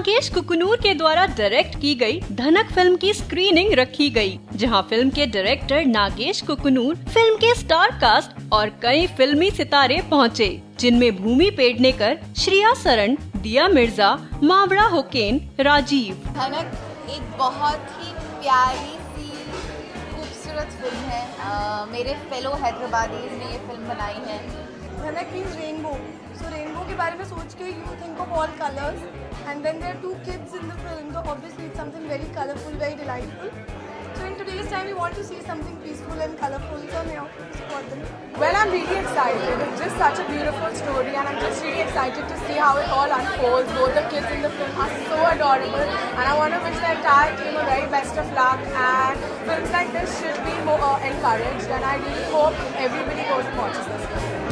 नागेश कुकुनूर के द्वारा डायरेक्ट की गई धनक फिल्म की स्क्रीनिंग रखी गई, जहां फिल्म के डायरेक्टर नागेश कुकुनूर, फिल्म के स्टार कास्ट और कई फिल्मी सितारे पहुंचे, जिनमें भूमि पेडनेकर, श्रेया सरन, दिया मिर्जा, मावड़ा हुसैन, राजीव। धनक एक बहुत ही प्यारी सी खूबसूरत फिल्म है। मेरे फेलो हैदराबादीज ने ये फिल्म बनाई है। धनक मीन्स रेनबो, सो रेनबो के बारे में सोच के you think of all colours and then there are two kids in the film, so obviously it's something very colorful, very delightful. So in today's time we want to see something peaceful and colorful, so I'm here to support them. Well, I'm really excited. It's just such a beautiful story and I'm just really excited to see how it all unfolds. Both the kids in the film are so adorable and I want to wish the entire team a very best of luck, and films like this should be more encouraged, and I really hope everybody goes and watches this film.